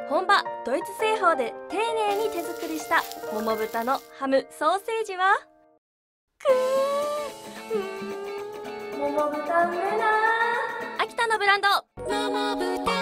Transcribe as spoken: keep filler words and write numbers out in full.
本場ドイツ製法で丁寧に手作りした桃豚のハムソーセージはくー、うん、桃豚うめえな。秋田のブランド桃豚